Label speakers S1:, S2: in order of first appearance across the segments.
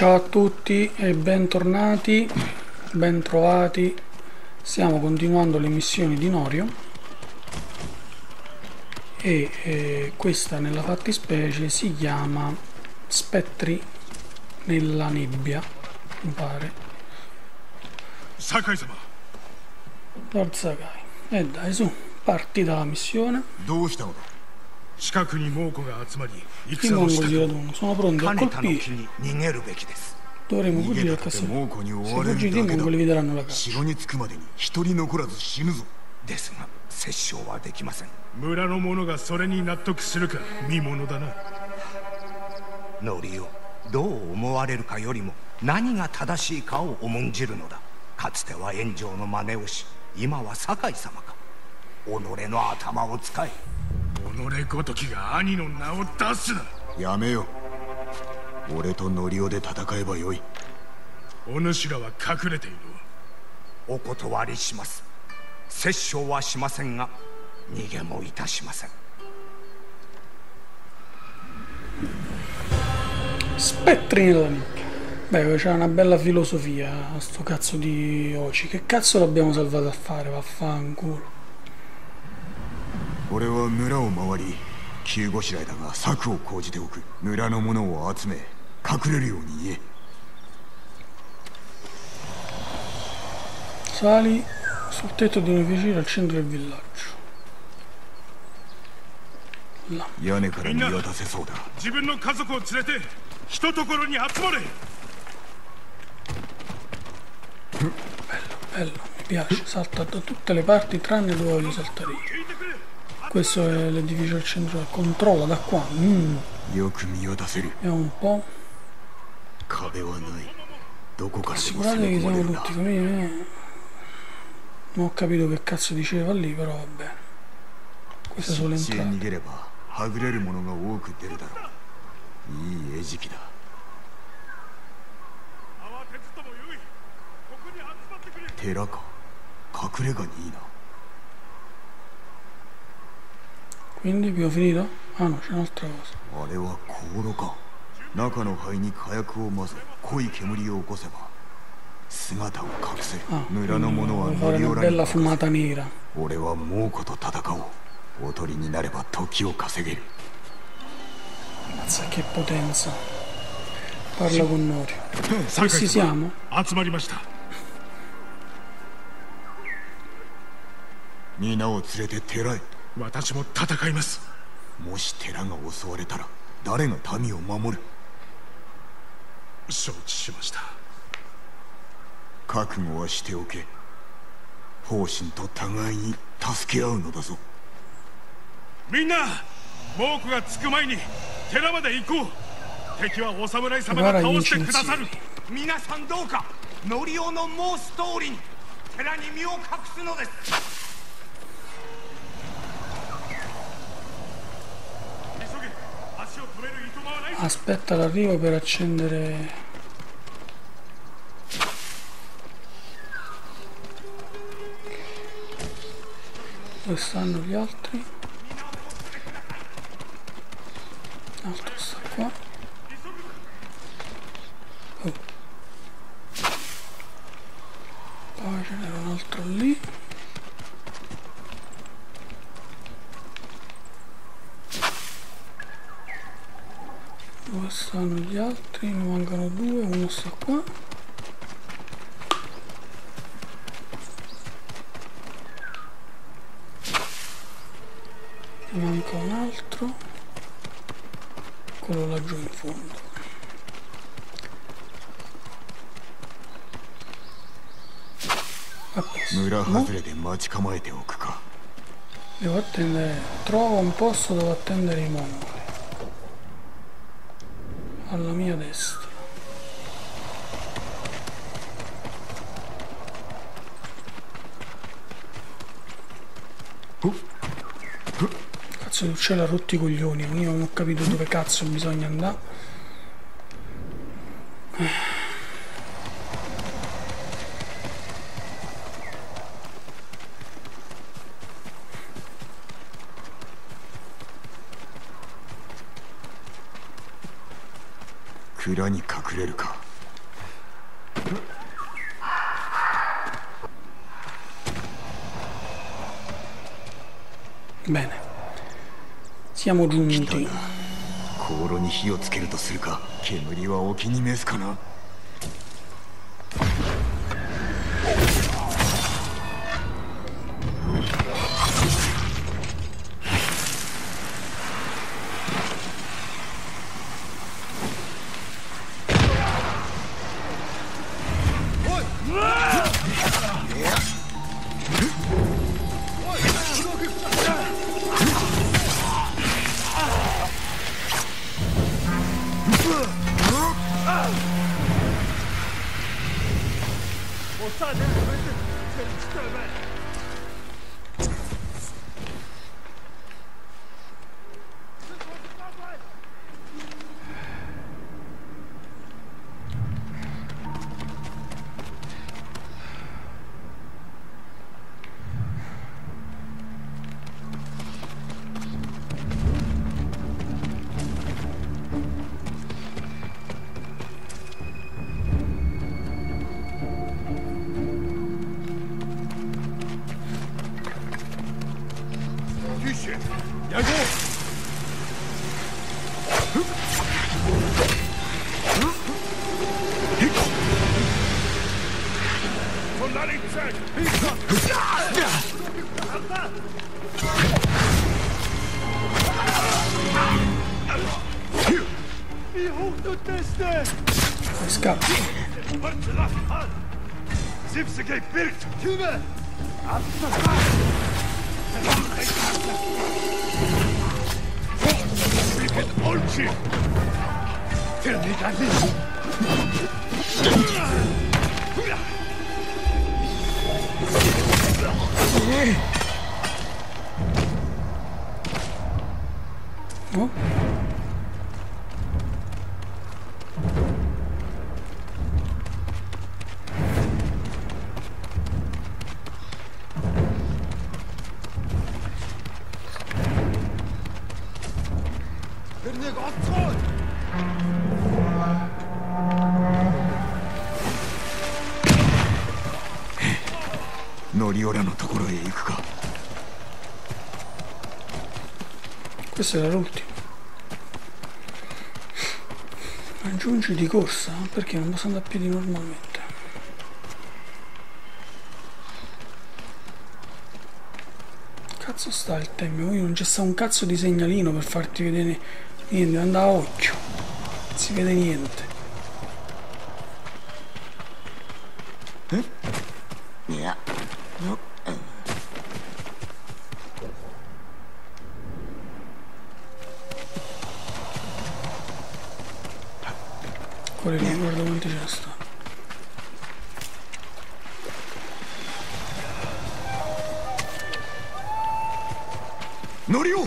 S1: Ciao a tutti e bentornati, bentrovati. Stiamo continuando le missioni di Norio e questa nella fattispecie si chiama Spettri nella nebbia, mi pare.
S2: Sakai-sama.
S1: Lord Sakai. E dai, su, parti dalla missione. I mongoli si raduno, sono pronti a colpire. Dovremo fuggire al castello. Se fuggite i mongoli vi daranno la caccia.
S2: 村の者がそれに納得するか見ものだな。
S3: ノリをどう思われるかよりも何が正しいかを重んじるのだ。かつては炎上の真似をし、今は堺様か。己の頭を使え。
S2: 己ごときが兄の名を出すな。
S4: やめよ。俺とノリオで戦えばよい。
S2: お主らは隠れている。
S3: お断りします。殺生はしませんが逃げもいたしません。
S1: Spettri nella nebbia. Beh, c'è una bella filosofia sto cazzo di Oci. Che cazzo l'abbiamo salvato a fare? Vaffanculo.
S4: 俺は村を回り急ごしらえだが策を講じておく。村の者を集め隠れるように言え。
S1: Sali sul tetto di un edificio al centro del villaggio. Là.
S4: 屋根から見渡せそうだ。
S2: 自分の家族を連れて一ところに集まれ。
S1: Bello, bello, mi piace. Salta da tutte le parti tranne dove voglio saltare io. Questo è l'edificio al centro. Controlla da qua.
S4: よく見渡せる。
S1: Vediamo un po'.
S4: 壁はない。どこからでも
S1: Assicurate
S4: 攻め
S1: che
S4: 込まれ
S1: siamo
S4: るな。
S1: tutti famiglie. Non ho capito che cazzo diceva lì, però va bene. Queste sono le
S4: 死へ逃
S1: entrate.
S4: げればはぐれるものが多く出るだろう。いい餌食だ。
S2: 慌てずともよい。ここに集まってくれ。
S4: 寺か。隠れ家にいいな。
S1: Quindi abbiamo finito? Ah no, c'è un'altra cosa.
S4: あれは香炉か。中の灰に火薬を混ぜ濃い煙を起こせば姿を隠せ。
S1: Ah,
S4: 村の者は
S1: devo
S4: 乗
S1: fare
S4: り
S1: una
S4: おらに
S1: bella fumata nera.
S4: 俺は猛虎と戦おう。おとりになれば時を稼げる。
S1: Mazza che potenza. Parla con Norio. Questi siamo?
S2: 集まりました。
S4: 皆を連れて寺へ。
S2: 私も戦います。
S4: もし寺が襲われたら誰が民を守る。
S2: 承知しました。
S4: 覚悟はしておけ。方針と互いに助け合うのだぞ。
S2: みんな猛虎がつく前に寺まで行こう。敵はお侍様が倒してくださる。
S3: 皆さんどうかノリオの申す通りに寺に身を隠すのです。
S1: Aspetta l'arrivo per accendere. Dove stanno gli altri? L'altro sta qua. Oh. Poi ce n'era un altro lì. Dove stanno gli altri? Ne mancano due, uno sta qua. Ne manca un altro. Quello laggiù in fondo. A posto.
S4: 村外れで待ち構えておくか。
S1: Devo attendere. Trovo un posto dove attendere i mongoli. Alla mia destra. Cazzo di uccello ha rotto i coglioni. Io non ho capito dove cazzo bisogna andare.
S4: 蔵に隠れるか。
S1: Bene, siamo giunti.
S4: 香炉に火をつけるとするか、煙はお気に召すかな。
S1: Scappa. Oh.
S4: Norioraのところへ行くか。
S1: Questo era l'ultimo. Aggiungi di corsa? Perché non posso andare a piedi normalmente? Cazzo sta il tempo? Io non c'è sta un cazzo di segnalino per farti vedere niente, anda a occhio. Non si vede niente. Quelli lì, guarda quanti ce ne stanno.
S4: Norio!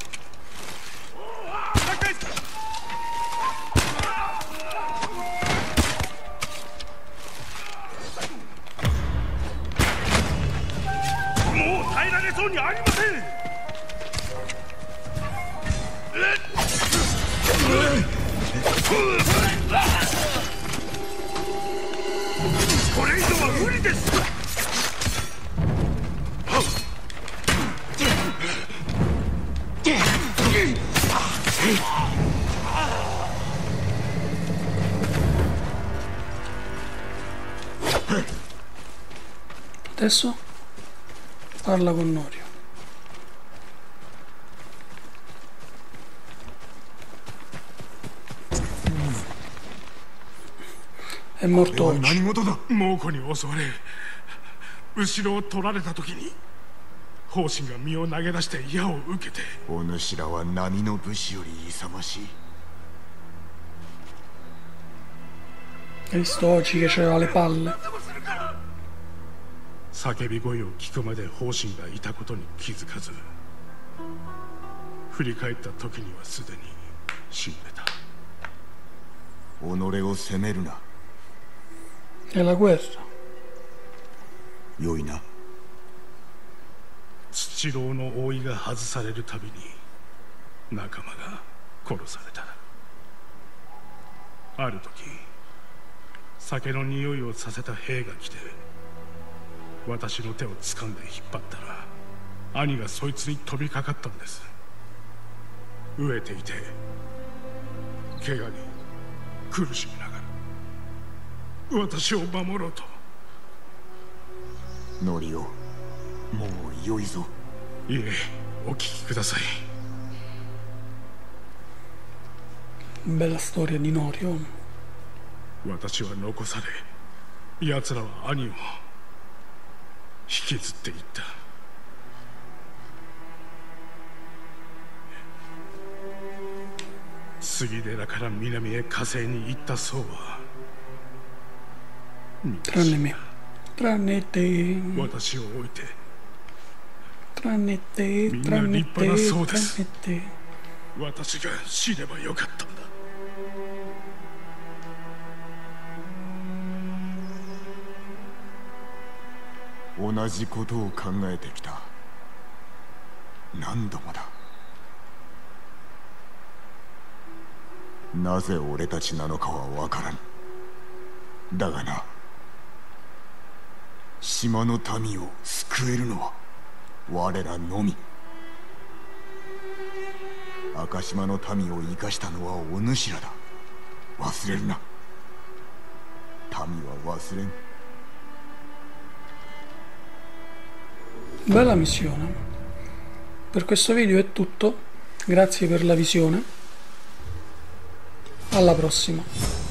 S1: Adesso parla con Norio. È morto oggi.
S2: 猛虎に襲われ後ろを取られた時に砲身が身を投げ出して矢を受けて。
S4: お主らは波の武士より勇ましい。
S1: Hai visto oggi che c'aveva le palle?
S2: 叫び声を聞くまで砲身がいたことに気づかず振り返った時にはすでに死んでた。
S4: 己を責めるな。
S1: È la guerra.
S4: 良いな。
S2: 土牢の覆いが外されるたびに仲間が殺された。ある時酒の匂いをさせた兵が来て私の手を掴んで引っ張ったら兄がそいつに飛びかかったんです。飢えていて怪我に苦しみながら私を守ろうと。
S4: ノリオ、もう良いぞ。
S2: いえ、お聞きください。
S1: Bella storia di Norio.
S2: 私は残され、奴らは兄を引きずっていった。杉寺から南へ火星に行ったそうは
S1: Tranne me. Tranne te.
S2: 私を置いて
S1: Tranne te.
S2: みんな
S1: Tranne
S2: 立派な
S1: te.
S2: そうです。
S1: Tranne te.
S2: 私が死ねばよかったんだ。
S4: 同じことを考えてきた。何度もだ。なぜ俺たちなのかは分からん。だがな、島の民を救えるのは我らのみ。赤島の民を生かしたのはお主らだ。忘れるな。民は忘れん。
S1: Bella missione. Per questo video è tutto. Grazie per la visione. Alla prossima.